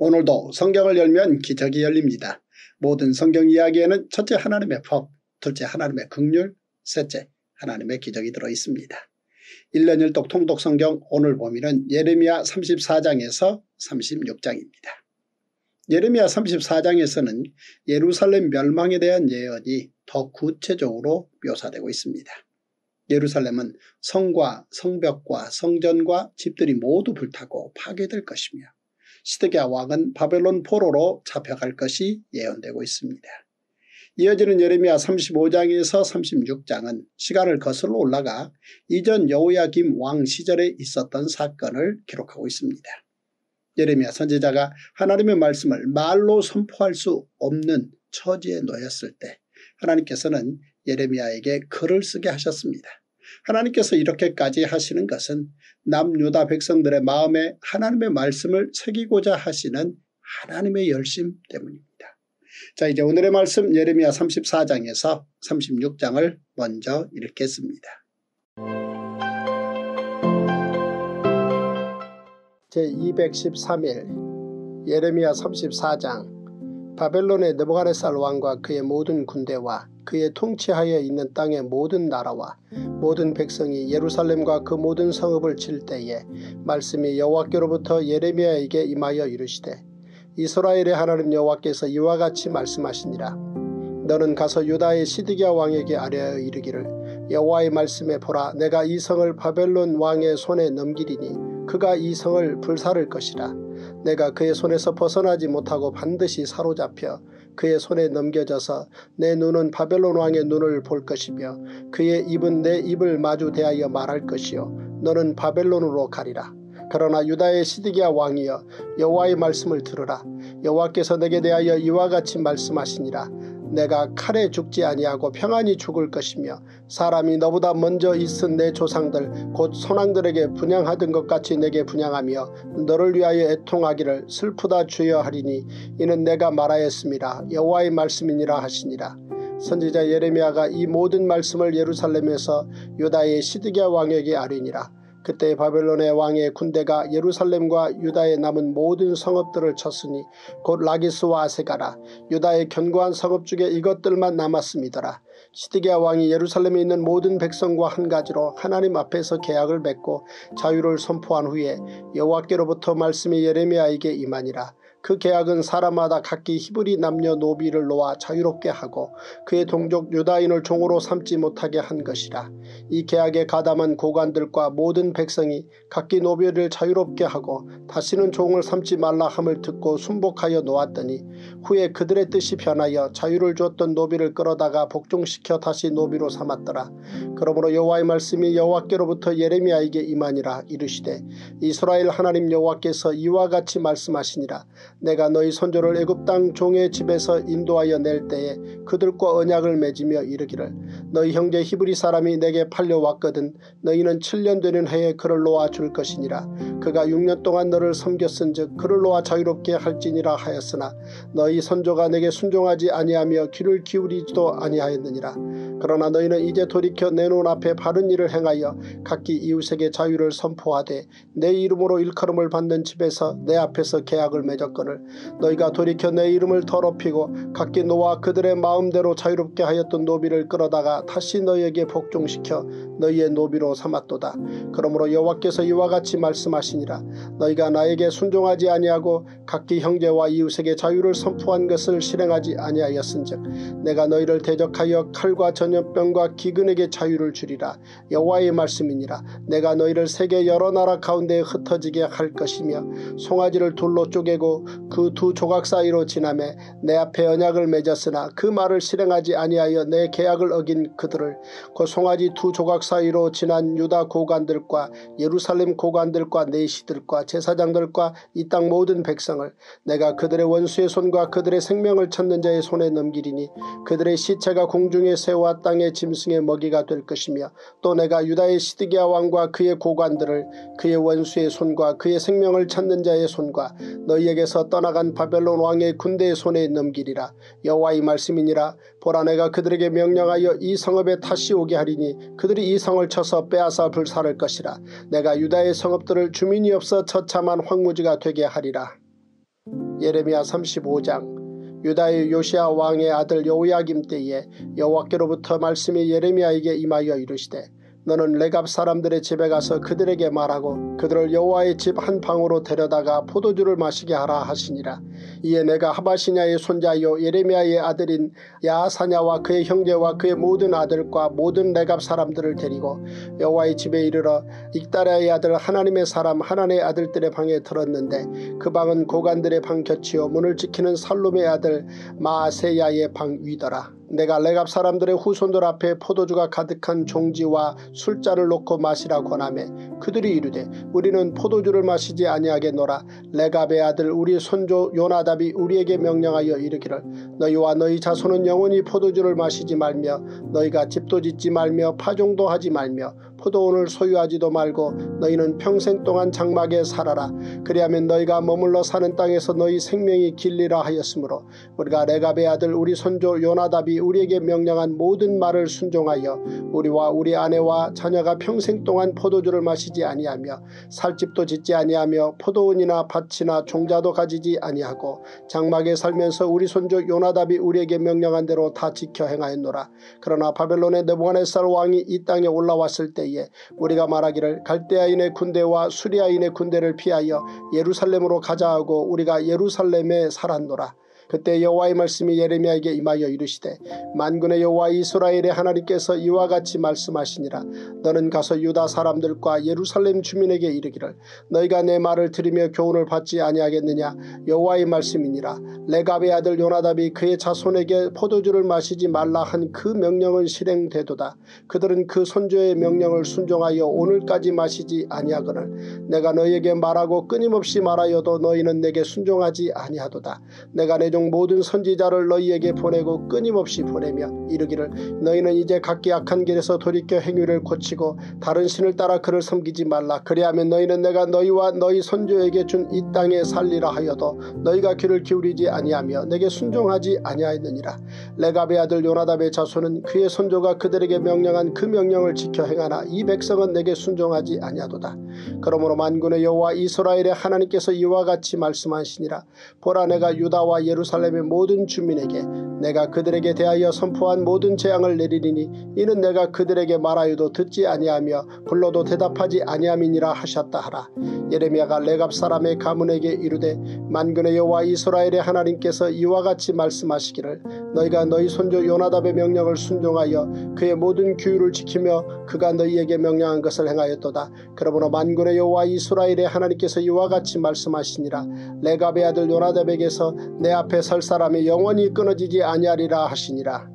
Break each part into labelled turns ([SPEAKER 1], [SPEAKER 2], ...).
[SPEAKER 1] 오늘도 성경을 열면 기적이 열립니다. 모든 성경 이야기에는 첫째 하나님의 법, 둘째 하나님의 긍휼, 셋째 하나님의 기적이 들어있습니다. 1년 1독 통독 성경 오늘 범위는 예레미야 34장에서 36장입니다. 예레미야 34장에서는 예루살렘 멸망에 대한 예언이 더 구체적으로 묘사되고 있습니다. 예루살렘은 성과 성벽과 성전과 집들이 모두 불타고 파괴될 것이며 시드기야 왕은 바벨론 포로로 잡혀갈 것이 예언되고 있습니다. 이어지는 예레미야 35장에서 36장은 시간을 거슬러 올라가 이전 여호야김 왕 시절에 있었던 사건을 기록하고 있습니다. 예레미야 선지자가 하나님의 말씀을 말로 선포할 수 없는 처지에 놓였을 때 하나님께서는 예레미야에게 글을 쓰게 하셨습니다. 하나님께서 이렇게까지 하시는 것은 남유다 백성들의 마음에 하나님의 말씀을 새기고자 하시는 하나님의 열심 때문입니다. 자, 이제 오늘의 말씀 예레미야 34장에서 36장을 먼저 읽겠습니다. 제213일 예레미야 34장. 바벨론의 느부갓네살 왕과 그의 모든 군대와 그의 통치하여 있는 땅의 모든 나라와 모든 백성이 예루살렘과 그 모든 성읍을 칠 때에 말씀이 여호와께로부터 예레미야에게 임하여 이르시되 이스라엘의 하나님 여호와께서 이와 같이 말씀하시니라. 너는 가서 유다의 시드기야 왕에게 아뢰어 이르기를 여호와의 말씀에 보라, 내가 이 성을 바벨론 왕의 손에 넘기리니 그가 이 성을 불사를 것이라. 내가 그의 손에서 벗어나지 못하고 반드시 사로잡혀 그의 손에 넘겨져서 내 눈은 바벨론 왕의 눈을 볼 것이며 그의 입은 내 입을 마주 대하여 말할 것이요 너는 바벨론으로 가리라. 그러나 유다의 시드기야 왕이여 여호와의 말씀을 들으라. 여호와께서 내게 대하여 이와 같이 말씀하시니라. 내가 칼에 죽지 아니하고 평안히 죽을 것이며 사람이 너보다 먼저 있은 내 조상들 곧 선왕들에게 분향하던 것 같이 내게 분향하며 너를 위하여 애통하기를 슬프다 주여 하리니 이는 내가 말하였음이라. 여호와의 말씀이니라 하시니라. 선지자 예레미야가 이 모든 말씀을 예루살렘에서 유다의 시드기야 왕에게 아뢰니라. 그때 바벨론의 왕의 군대가 예루살렘과 유다에 남은 모든 성읍들을 쳤으니 곧 라기스와 아세가라 유다의 견고한 성읍 중에 이것들만 남았음이더라. 시드기야 왕이 예루살렘에 있는 모든 백성과 한 가지로 하나님 앞에서 계약을 맺고 자유를 선포한 후에 여호와께로부터 말씀이 예레미야에게 임하니라. 그 계약은 사람마다 각기 히브리 남녀 노비를 놓아 자유롭게 하고 그의 동족 유다인을 종으로 삼지 못하게 한 것이라. 이 계약에 가담한 고관들과 모든 백성이 각기 노비를 자유롭게 하고 다시는 종을 삼지 말라 함을 듣고 순복하여 놓았더니 후에 그들의 뜻이 변하여 자유를 주었던 노비를 끌어다가 복종시켜 다시 노비로 삼았더라. 그러므로 여호와의 말씀이 여호와께로부터 예레미야에게 임하니라. 이르시되 이스라엘 하나님 여호와께서 이와 같이 말씀하시니라. 내가 너희 선조를 애굽 땅 종의 집에서 인도하여 낼 때에 그들과 언약을 맺으며 이르기를 너희 형제 히브리 사람이 내게 팔려왔거든 너희는 7년 되는 해에 그를 놓아 줄 것이니라. 그가 6년 동안 너를 섬겼은즉 그를 놓아 자유롭게 할지니라 하였으나 너희 선조가 내게 순종하지 아니하며 귀를 기울이지도 아니하였느니라. 그러나 너희는 이제 돌이켜 내 눈앞에 바른 일을 행하여 각기 이웃에게 자유를 선포하되 내 이름으로 일컬음을 받는 집에서 내 앞에서 계약을 맺었거늘 너희가 돌이켜 내 이름을 더럽히고 각기 너와 그들의 마음대로 자유롭게 하였던 노비를 끌어다가 다시 너희에게 복종시켜 너희의 노비로 삼았도다. 그러므로 여호와께서 이와 같이 말씀하시니라. 너희가 나에게 순종하지 아니하고 각기 형제와 이웃에게 자유를 선포한 것을 실행하지 아니하였은즉 내가 너희를 대적하여 칼과 전염병과 기근에게 자유를 주리라. 여호와의 말씀이니라. 내가 너희를 세계 여러 나라 가운데에 흩어지게 할 것이며 송아지를 둘로 쪼개고 그 두 조각 사이로 지나매 내 앞에 언약을 맺었으나 그 말을 실행하지 아니하여 내 계약을 어긴 그들을 그 송아지 두 조각 사이로 지난 유다 고관들과 예루살렘 고관들과 내시들과 제사장들과 이 땅 모든 백성을 내가 그들의 원수의 손과 그들의 생명을 찾는 자의 손에 넘기리니 그들의 시체가 공중에 새와 땅의 짐승의 먹이가 될 것이며 또 내가 유다의 시드기야 왕과 그의 고관들을 그의 원수의 손과 그의 생명을 찾는 자의 손과 너희에게서 떠나간 바벨론 왕의 군대의 손에 넘기리라. 여호와의 말씀이니라. 보라, 내가 그들에게 명령하여 이 성읍에 다시 오게 하리니 그들이 이 성을 쳐서 빼앗아 불사를 것이라. 내가 유다의 성읍들을 주민이 없어 처참한 황무지가 되게 하리라. 예레미야 35장. 유다의 요시야 왕의 아들 여호야김 때에 여호와께로부터 말씀이 예레미야에게 임하여 이르시되 너는 레갑 사람들의 집에 가서 그들에게 말하고 그들을 여호와의 집 한 방으로 데려다가 포도주를 마시게 하라 하시니라. 이에 내가 하바시냐의 손자요 예레미야의 아들인 야하사냐와 그의 형제와 그의 모든 아들과 모든 레갑 사람들을 데리고 여호와의 집에 이르러 익다랴의 아들 하나님의 사람 하나님의 아들들의 방에 들었는데 그 방은 고관들의 방 곁이요 문을 지키는 살룸의 아들 마아세야의 방 위더라. 내가 레갑 사람들의 후손들 앞에 포도주가 가득한 종지와 술잔을 놓고 마시라 권하매 그들이 이르되 우리는 포도주를 마시지 아니하겠노라. 레갑의 아들 우리 손조 요나답이 우리에게 명령하여 이르기를 너희와 너희 자손은 영원히 포도주를 마시지 말며 너희가 집도 짓지 말며 파종도 하지 말며 포도원을 소유하지도 말고 너희는 평생 동안 장막에 살아라. 그리하면 너희가 머물러 사는 땅에서 너희 생명이 길리라 하였으므로 우리가 레갑의 아들 우리 손조 요나답이 우리에게 명령한 모든 말을 순종하여 우리와 우리 아내와 자녀가 평생 동안 포도주를 마시지 아니하며 살 집도 짓지 아니하며 포도원이나 밭이나 종자도 가지지 아니하고 장막에 살면서 우리 손조 요나답이 우리에게 명령한 대로 다 지켜 행하였노라. 그러나 바벨론의 느부갓네살 왕이 이 땅에 올라왔을 때에 우리가 말하기를 갈대아인의 군대와 수리아인의 군대를 피하여 예루살렘으로 가자 하고 우리가 예루살렘에 살았노라. 그때 여호와의 말씀이 예레미야에게 임하여 이르시되 만군의 여호와 이스라엘의 하나님께서 이와 같이 말씀하시니라. 너는 가서 유다 사람들과 예루살렘 주민에게 이르기를 너희가 내 말을 들으며 교훈을 받지 아니하겠느냐. 여호와의 말씀이니라. 레갑의 아들 요나답이 그의 자손에게 포도주를 마시지 말라 한 그 명령은 실행되도다. 그들은 그 선조의 명령을 순종하여 오늘까지 마시지 아니하거늘 내가 너희에게 말하고 끊임없이 말하여도 너희는 내게 순종하지 아니하도다. 내가 내 종 모든 선지자를 너희에게 보내고 끊임없이 보내며 이르기를 너희는 이제 각기 악한 길에서 돌이켜 행위를 고치고 다른 신을 따라 그를 섬기지 말라. 그리하면 너희는 내가 너희와 너희 선조에게 준 이 땅에 살리라 하여도 너희가 귀를 기울이지 아니하며 내게 순종하지 아니하였느니라. 레갑의 아들 요나답의 자손은 그의 선조가 그들에게 명령한 그 명령을 지켜 행하나 이 백성은 내게 순종하지 아니하도다. 그러므로 만군의 여호와 이스라엘의 하나님께서 이와 같이 말씀하시니라. 보라 내가 유다와 예루살렘의 모든 주민에게 내가 그들에게 대하여 선포한 모든 재앙을 내리리니 이는 내가 그들에게 말하여도 듣지 아니하며 불러도 대답하지 아니함이니라 하셨다 하라. 예레미야가 레갑 사람의 가문에게 이르되 만군의 여호와 이스라엘의 하나님께서 이와 같이 말씀하시기를 너희가 너희 손조 요나답의 명령을 순종하여 그의 모든 규율을 지키며 그가 너희에게 명령한 것을 행하였도다. 그러므로 만군의 여호와 이스라엘의 하나님께서 이와 같이 말씀하시니라. 레갑의 아들 요나답에게서 내 앞에 설 사람이 영원히 끊어지지 아니하리라 하시니라.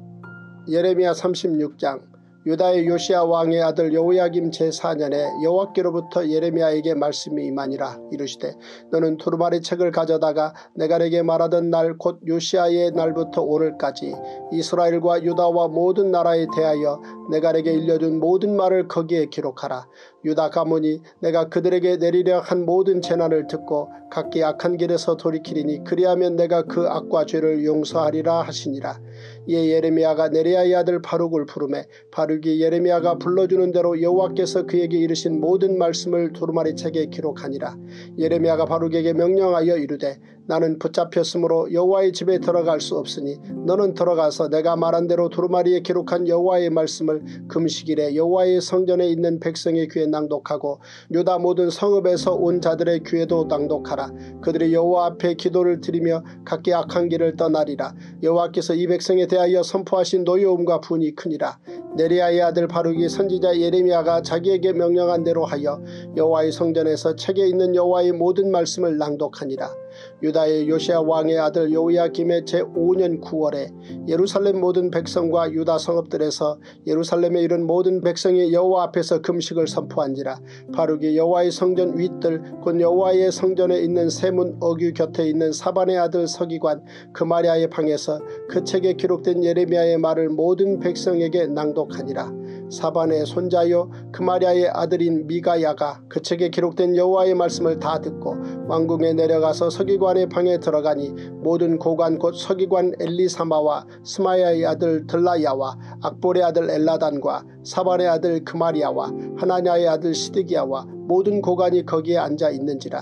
[SPEAKER 1] 예레미야 36장. 유다의 요시야 왕의 아들 여호야김 제4년에 여호와께로부터 예레미야에게 말씀이 임하니라. 이르시되 너는 두루마리 책을 가져다가 내가 내게 말하던 날 곧 요시야의 날부터 오늘까지 이스라엘과 유다와 모든 나라에 대하여 내가 내게 일러준 모든 말을 거기에 기록하라. 유다 가문이 내가 그들에게 내리려 한 모든 재난을 듣고 각기 악한 길에서 돌이키리니 그리하면 내가 그 악과 죄를 용서하리라 하시니라. 이에 예레미야가 네리야의 아들 바룩을 부르매 바룩이 예레미야가 불러주는 대로 여호와께서 그에게 이르신 모든 말씀을 두루마리 책에 기록하니라. 예레미야가 바룩에게 명령하여 이르되 나는 붙잡혔으므로 여호와의 집에 들어갈 수 없으니 너는 들어가서 내가 말한 대로 두루마리에 기록한 여호와의 말씀을 금식일에 여호와의 성전에 있는 백성의 귀에 낭독하고 유다 모든 성읍에서 온 자들의 귀에도 낭독하라. 그들이 여호와 앞에 기도를 드리며 각기 악한 길을 떠나리라. 여호와께서 이 백성에 대하여 선포하신 노여움과 분이 크니라. 네리야의 아들 바룩이 선지자 예레미야가 자기에게 명령한 대로 하여 여호와의 성전에서 책에 있는 여호와의 모든 말씀을 낭독하니라. 유다의 요시야 왕의 아들 여호야김의 제5년 9월에 예루살렘 모든 백성과 유다 성읍들에서 예루살렘에 이른 모든 백성이 여호와 앞에서 금식을 선포한지라. 바룩이 여호와의 성전 윗뜰 곧 여호와의 성전에 있는 세문 어귀 곁에 있는 사반의 아들 서기관 그마리아의 방에서 그 책에 기록된 예레미야의 말을 모든 백성에게 낭독하니라. 사반의 손자요 그마리아의 아들인 미가야가 그 책에 기록된 여호와의 말씀을 다 듣고 왕궁에 내려가서 서기관의 방에 들어가니 모든 고관 곧 서기관 엘리사마와 스마야의 아들 들라야와 악볼의 아들 엘라단과 사반의 아들 그마리아와 하나냐의 아들 시드기야와 모든 고관이 거기에 앉아 있는지라.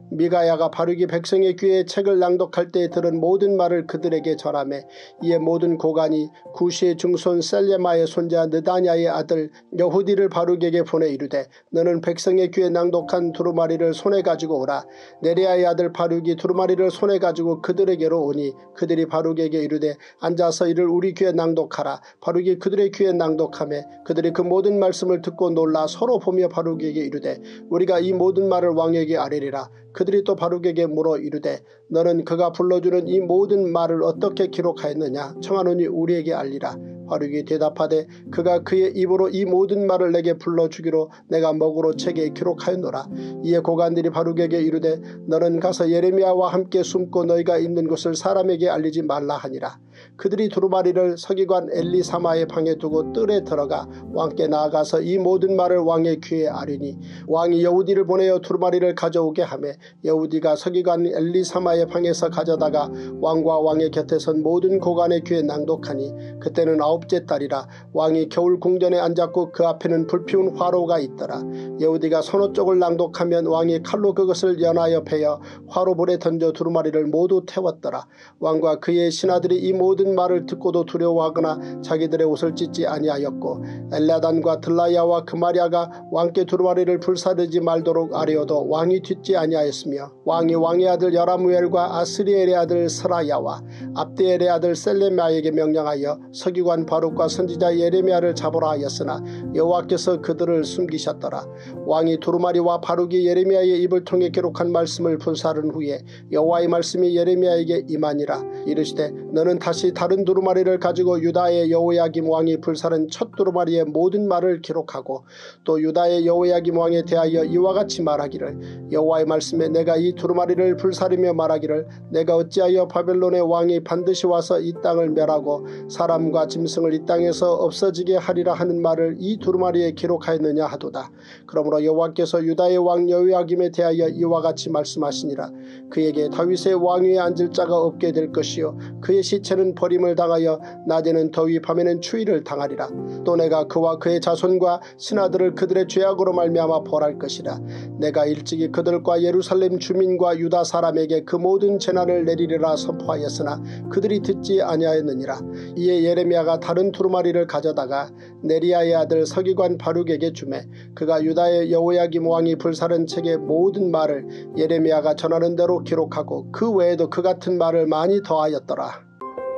[SPEAKER 1] 미가야가 바룩이 백성의 귀에 책을 낭독할 때 들은 모든 말을 그들에게 전하매 이에 모든 고관이 구시의 중손 셀레마의 손자 느다냐의 아들 여후디를 바룩에게 보내 이르되 너는 백성의 귀에 낭독한 두루마리를 손에 가지고 오라. 네리야의 아들 바룩이 두루마리를 손에 가지고 그들에게로 오니 그들이 바룩에게 이르되 앉아서 이를 우리 귀에 낭독하라. 바룩이 그들의 귀에 낭독하매 그들이 그 모든 말씀을 듣고 놀라 서로 보며 바룩에게 이르되 우리가 이 모든 말을 왕에게 아뢰리라. 그들이 또 바룩에게 물어 이르되 너는 그가 불러주는 이 모든 말을 어떻게 기록하였느냐 청하노니 우리에게 알리라. 바룩이 대답하되 그가 그의 입으로 이 모든 말을 내게 불러주기로 내가 먹으로 책에 기록하였노라. 이에 고관들이 바룩에게 이르되 너는 가서 예레미야와 함께 숨고 너희가 있는 곳을 사람에게 알리지 말라 하니라. 그들이 두루마리를 서기관 엘리사마의 방에 두고 뜰에 들어가 왕께 나아가서 이 모든 말을 왕의 귀에 아뢰니 왕이 여우디를 보내어 두루마리를 가져오게 하며 여우디가 서기관 엘리사마의 방에서 가져다가 왕과 왕의 곁에 선 모든 고관의 귀에 낭독하니 그때는 9째 달이라. 왕이 겨울 궁전에 앉았고 그 앞에는 불피운 화로가 있더라. 여우디가 서너 쪽을 낭독하면 왕이 칼로 그것을 연하여 베어 화로불에 던져 두루마리를 모두 태웠더라. 왕과 그의 신하들이 이 모든 말을 듣고도 두려워하거나 자기들의 옷을 찢지 아니하였고 엘라단과 들라야와 그마랴가 왕께 두루마리를 불사르지 말도록 아뢰어도 왕이 듣지 아니하였으며 왕이 왕의 아들 여라무엘과 아스리엘의 아들 스라야와 압데엘의 아들 셀레미야에게 명령하여 서기관 바룩과 선지자 예레미야를 잡으라 하였으나 여호와께서 그들을 숨기셨더라. 왕이 두루마리와 바룩이 예레미야의 입을 통해 기록한 말씀을 불사른 후에 여호와의 말씀이 예레미야에게 임하니라. 이르시되 너는 다시 다른 두루마리를 가지고 유다의 여호야김 왕이 불사른 첫 두루마리의 모든 말을 기록하고 또 유다의 여호야김 왕에 대하여 이와 같이 말하기를 여호와의 말씀에 내가 이 두루마리를 불사르며 말하기를 내가 어찌하여 바벨론의 왕이 반드시 와서 이 땅을 멸하고 사람과 짐승을 이 땅에서 없어지게 하리라 하는 말을 이 두루마리에 기록하였느냐 하도다. 그러므로 여호와께서 유다의 왕 여호야김에 대하여 이와 같이 말씀하시니라. 그에게 다윗의 왕위에 앉을 자가 없게 될 것이요 그의 시체는 버림을 당하여 낮에는 더위 밤에는 추위를 당하리라. 또 내가 그와 그의 자손과 신하들을 그들의 죄악으로 말미암아 벌할 것이라. 내가 일찍이 그들과 예루살렘 주민과 유다 사람에게 그 모든 재난을 내리리라 선포하였으나 그들이 듣지 아니하였느니라. 이에 예레미야가 다른 두루마리를 가져다가 네리야의 아들 서기관 바룩에게 주매 그가 유다의 여호야김 왕이 불사른 책의 모든 말을 예레미야가 전하는 대로 기록하고 그 외에도 그 같은 말을 많이 더하였더라.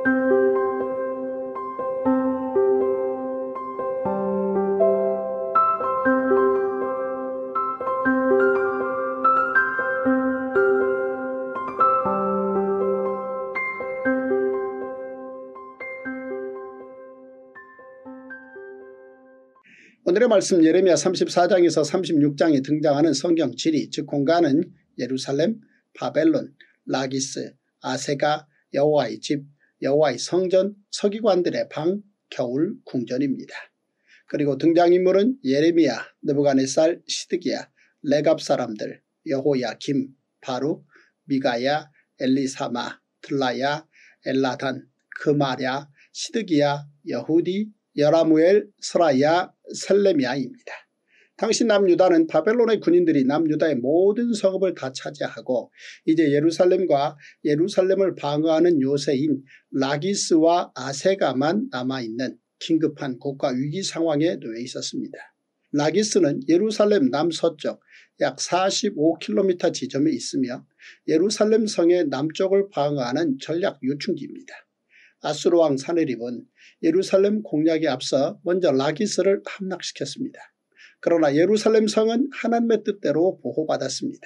[SPEAKER 1] 오늘의 말씀 예레미야 34장에서 36장에 등장하는 성경 지리 즉 공간은 예루살렘, 바벨론, 라기스, 아세가, 여호와의 집, 여호와의 성전, 서기관들의 방, 겨울 궁전입니다. 그리고 등장인물은 예레미야, 느부갓네살, 시드기야, 레갑 사람들, 여호야김, 바룩, 미가야, 엘리사마, 들라야, 엘라단, 그마랴, 시드기야, 여후디, 여라무엘, 스라야, 셀레미야입니다. 당시 남유다는 바벨론의 군인들이 남유다의 모든 성읍을 다 차지하고 이제 예루살렘과 예루살렘을 방어하는 요새인 라기스와 아세가만 남아있는 긴급한 국가 위기 상황에 놓여 있었습니다. 라기스는 예루살렘 남서쪽 약 45km 지점에 있으며 예루살렘 성의 남쪽을 방어하는 전략 요충지입니다. 아수르왕 사네립은 예루살렘 공략에 앞서 먼저 라기스를 함락시켰습니다. 그러나 예루살렘 성은 하나님의 뜻대로 보호받았습니다.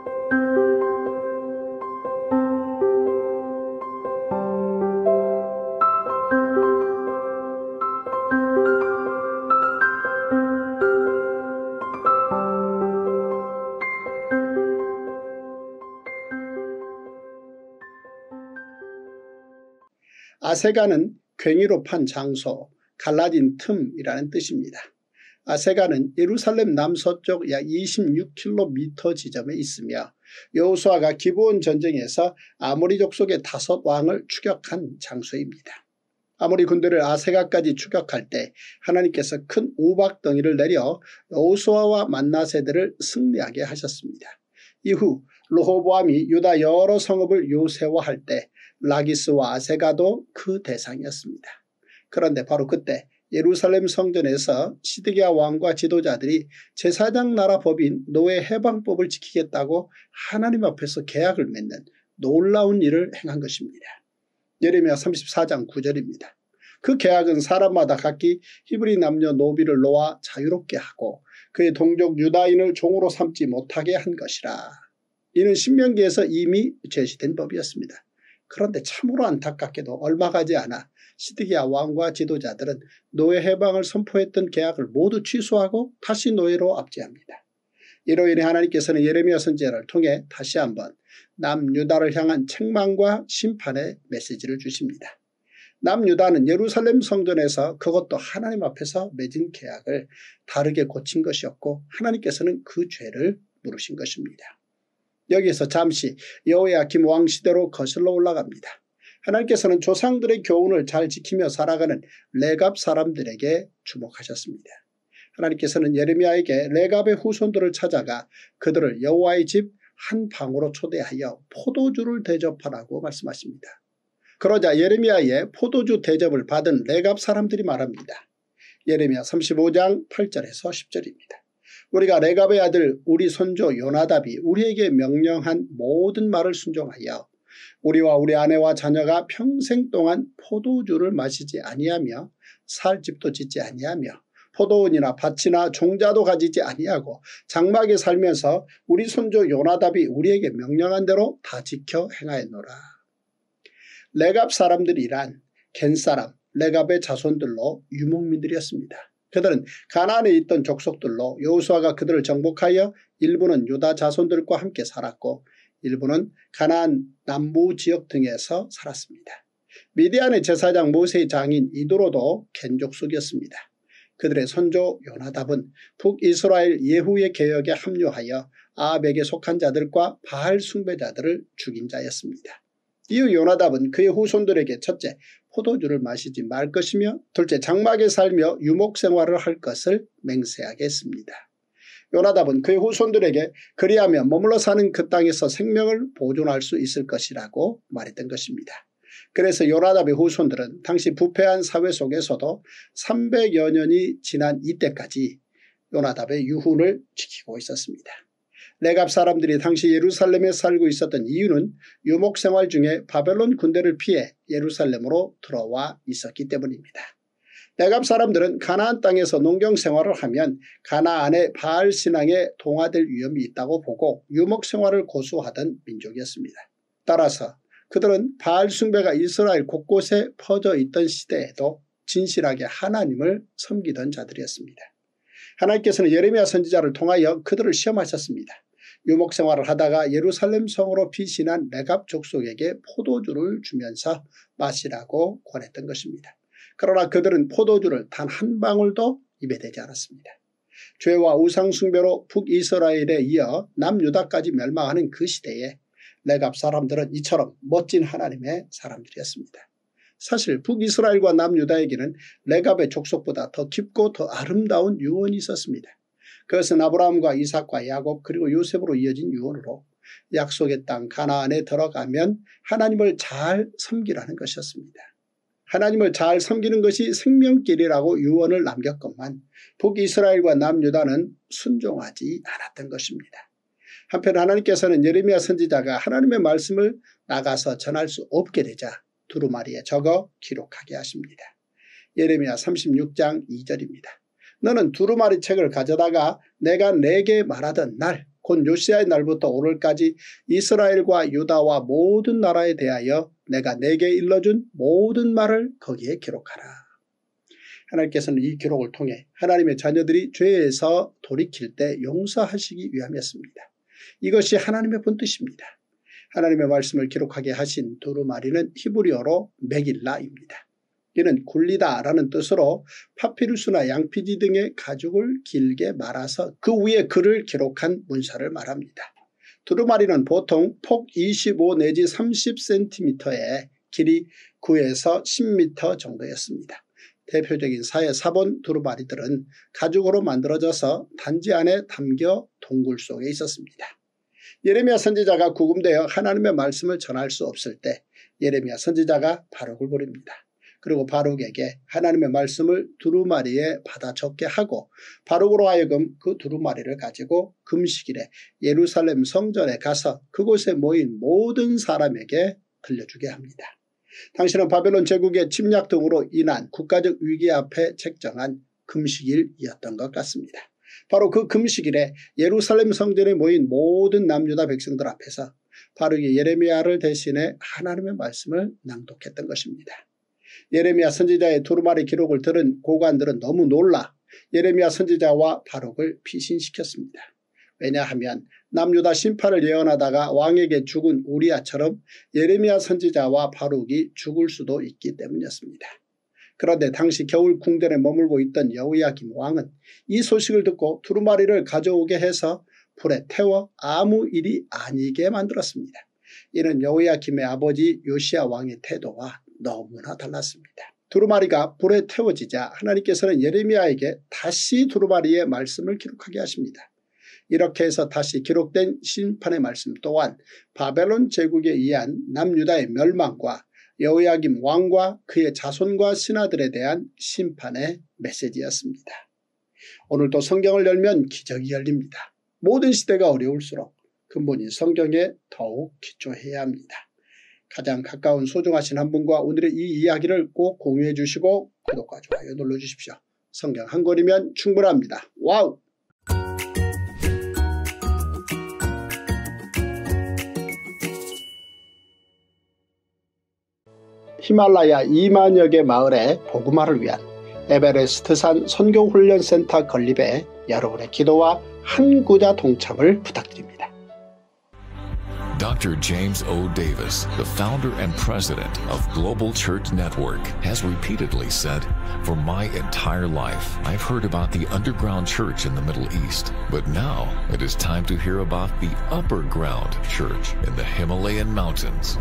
[SPEAKER 1] 아세가는 괭이로 판 장소, 갈라진 틈이라는 뜻입니다. 아세가는 예루살렘 남서쪽 약 26km 지점에 있으며 여호수아가 기브온 전쟁에서 아모리 족속의 5왕을 추격한 장소입니다. 아모리 군대를 아세가까지 추격할 때 하나님께서 큰 우박덩이를 내려 여호수아와 므낫세들을 승리하게 하셨습니다. 이후 르호보암이 유다 여러 성읍을 요새화할 때 라기스와 아세가도 그 대상이었습니다. 그런데 바로 그때 예루살렘 성전에서 시드기야 왕과 지도자들이 제사장 나라 법인 노예 해방법을 지키겠다고 하나님 앞에서 계약을 맺는 놀라운 일을 행한 것입니다. 예레미야 34장 9절입니다. 그 계약은 사람마다 각기 히브리 남녀 노비를 놓아 자유롭게 하고 그의 동족 유다인을 종으로 삼지 못하게 한 것이라. 이는 신명기에서 이미 제시된 법이었습니다. 그런데 참으로 안타깝게도 얼마 가지 않아 시드기야 왕과 지도자들은 노예 해방을 선포했던 계약을 모두 취소하고 다시 노예로 압제합니다. 이로 인해 하나님께서는 예레미야 선지자를 통해 다시 한번 남유다를 향한 책망과 심판의 메시지를 주십니다. 남유다는 예루살렘 성전에서 그것도 하나님 앞에서 맺은 계약을 다르게 고친 것이었고 하나님께서는 그 죄를 물으신 것입니다. 여기에서 잠시 여호야김 왕 시대로 거슬러 올라갑니다. 하나님께서는 조상들의 교훈을 잘 지키며 살아가는 레갑 사람들에게 주목하셨습니다. 하나님께서는 예레미야에게 레갑의 후손들을 찾아가 그들을 여호와의 집 한 방으로 초대하여 포도주를 대접하라고 말씀하십니다. 그러자 예레미야의 포도주 대접을 받은 레갑 사람들이 말합니다. 예레미야 35장 8절에서 10절입니다. 우리가 레갑의 아들 우리 손조 요나답이 우리에게 명령한 모든 말을 순종하여 우리와 우리 아내와 자녀가 평생 동안 포도주를 마시지 아니하며 살 집도 짓지 아니하며 포도원이나 밭이나 종자도 가지지 아니하고 장막에 살면서 우리 손조 요나답이 우리에게 명령한 대로 다 지켜 행하였노라. 레갑 사람들이란 겐사람 레갑의 자손들로 유목민들이었습니다. 그들은 가나안에 있던 족속들로 여호수아가 그들을 정복하여 일부는 유다 자손들과 함께 살았고 일부는 가나안 남부 지역 등에서 살았습니다. 미디안의 제사장 모세의 장인 이도로도 겐 족속이었습니다. 그들의 손조 요나답은 북이스라엘 예후의 개혁에 합류하여 아합에게 속한 자들과 바알 숭배자들을 죽인 자였습니다. 이후 요나답은 그의 후손들에게 첫째 포도주를 마시지 말 것이며 둘째 장막에 살며 유목 생활을 할 것을 맹세하게 했습니다. 요나답은 그의 후손들에게 그리하면 머물러 사는 그 땅에서 생명을 보존할 수 있을 것이라고 말했던 것입니다. 그래서 요나답의 후손들은 당시 부패한 사회 속에서도 300여 년이 지난 이때까지 요나답의 유훈을 지키고 있었습니다. 레갑 사람들이 당시 예루살렘에 살고 있었던 이유는 유목생활 중에 바벨론 군대를 피해 예루살렘으로 들어와 있었기 때문입니다. 레갑 사람들은 가나안 땅에서 농경생활을 하면 가나안의 바알 신앙에 동화될 위험이 있다고 보고 유목생활을 고수하던 민족이었습니다. 따라서 그들은 바알 숭배가 이스라엘 곳곳에 퍼져 있던 시대에도 진실하게 하나님을 섬기던 자들이었습니다. 하나님께서는 예레미야 선지자를 통하여 그들을 시험하셨습니다. 유목생활을 하다가 예루살렘 성으로 피신한 레갑 족속에게 포도주를 주면서 마시라고 권했던 것입니다. 그러나 그들은 포도주를 단 한 방울도 입에 대지 않았습니다. 죄와 우상숭배로 북이스라엘에 이어 남유다까지 멸망하는 그 시대에 레갑 사람들은 이처럼 멋진 하나님의 사람들이었습니다. 사실 북이스라엘과 남유다에게는 레갑의 족속보다 더 깊고 더 아름다운 유언이 있었습니다. 그것은 아브라함과 이삭과 야곱 그리고 요셉으로 이어진 유언으로 약속의 땅 가나안에 들어가면 하나님을 잘 섬기라는 것이었습니다. 하나님을 잘 섬기는 것이 생명길이라고 유언을 남겼건만 북이스라엘과 남유다는 순종하지 않았던 것입니다. 한편 하나님께서는 예레미야 선지자가 하나님의 말씀을 나가서 전할 수 없게 되자 두루마리에 적어 기록하게 하십니다. 예레미야 36장 2절입니다. 너는 두루마리 책을 가져다가 내가 내게 말하던 날 곧 요시야의 날부터 오늘까지 이스라엘과 유다와 모든 나라에 대하여 내가 내게 일러준 모든 말을 거기에 기록하라. 하나님께서는 이 기록을 통해 하나님의 자녀들이 죄에서 돌이킬 때 용서하시기 위함이었습니다. 이것이 하나님의 본뜻입니다. 하나님의 말씀을 기록하게 하신 두루마리는 히브리어로 메길라입니다. 이는 굴리다라는 뜻으로 파피루스나 양피지 등의 가죽을 길게 말아서 그 위에 글을 기록한 문서를 말합니다. 두루마리는 보통 폭 25 내지 30cm에 길이 9에서 10m 정도였습니다. 대표적인 사회 사본 두루마리들은 가죽으로 만들어져서 단지 안에 담겨 동굴 속에 있었습니다. 예레미야 선지자가 구금되어 하나님의 말씀을 전할 수 없을 때 예레미야 선지자가 바룩을 부릅니다. 그리고 바룩에게 하나님의 말씀을 두루마리에 받아 적게 하고 바룩으로 하여금 그 두루마리를 가지고 금식일에 예루살렘 성전에 가서 그곳에 모인 모든 사람에게 들려주게 합니다. 당시는 바벨론 제국의 침략 등으로 인한 국가적 위기 앞에 책정한 금식일이었던 것 같습니다. 바로 그 금식일에 예루살렘 성전에 모인 모든 남유다 백성들 앞에서 바룩이 예레미야를 대신해 하나님의 말씀을 낭독했던 것입니다. 예레미야 선지자의 두루마리 기록을 들은 고관들은 너무 놀라 예레미야 선지자와 바룩을 피신시켰습니다. 왜냐하면 남유다 심판을 예언하다가 왕에게 죽은 우리아처럼 예레미야 선지자와 바룩이 죽을 수도 있기 때문이었습니다. 그런데 당시 겨울 궁전에 머물고 있던 여호야김 왕은 이 소식을 듣고 두루마리를 가져오게 해서 불에 태워 아무 일이 아니게 만들었습니다. 이는 여호야김의 아버지 요시야 왕의 태도와 너무나 달랐습니다. 두루마리가 불에 태워지자 하나님께서는 예레미야에게 다시 두루마리의 말씀을 기록하게 하십니다. 이렇게 해서 다시 기록된 심판의 말씀 또한 바벨론 제국에 의한 남유다의 멸망과 여호야김 왕과 그의 자손과 신하들에 대한 심판의 메시지였습니다. 오늘도 성경을 열면 기적이 열립니다. 모든 시대가 어려울수록 근본인 성경에 더욱 기초해야 합니다. 가장 가까운 소중하신 한 분과 오늘의 이 이야기를 꼭 공유해 주시고 구독과 좋아요 눌러주십시오. 성경 한 권이면 충분합니다. 와우! 히말라야 2만여 개 마을의 복음화를 위한 에베레스트산 선교훈련센터 건립에 여러분의 기도와 한 구자 동참을 부탁드립니다.
[SPEAKER 2] Dr. James O. Davis, the founder and president of Global Church Network, has repeatedly said, "For my entire life, I've heard about the underground church in the Middle East, but now it is time to hear about the upper ground church in the Himalayan mountains."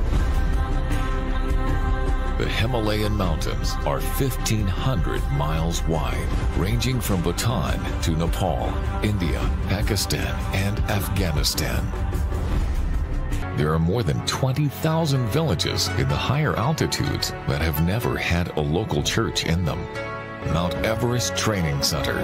[SPEAKER 2] The Himalayan mountains are 1,500 miles wide, ranging from Bhutan to Nepal, India, Pakistan, and Afghanistan. There are more than 20,000 villages in the higher altitudes that have never had a local church in them. Mount Everest Training Center.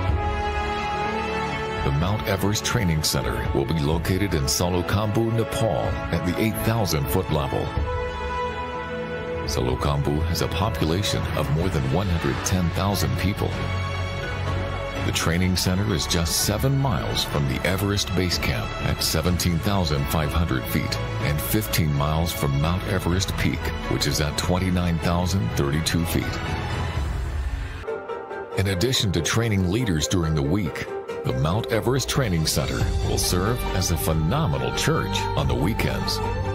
[SPEAKER 2] The Mount Everest Training Center will be located in Salokhambu, Nepal at the 8,000-foot level. Salokhambu has a population of more than 110,000 people. The training center is just 7 miles from the Everest Base Camp at 17,500 feet and 15 miles from Mount Everest Peak, which is at 29,032 feet. In addition to training leaders during the week, the Mount Everest Training Center will serve as a phenomenal church on the weekends.